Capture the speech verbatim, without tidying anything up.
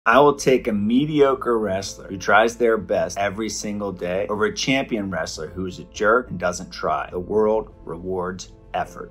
I will take a mediocre wrestler who tries their best every single day over a champion wrestler who is a jerk and doesn't try. The world rewards effort.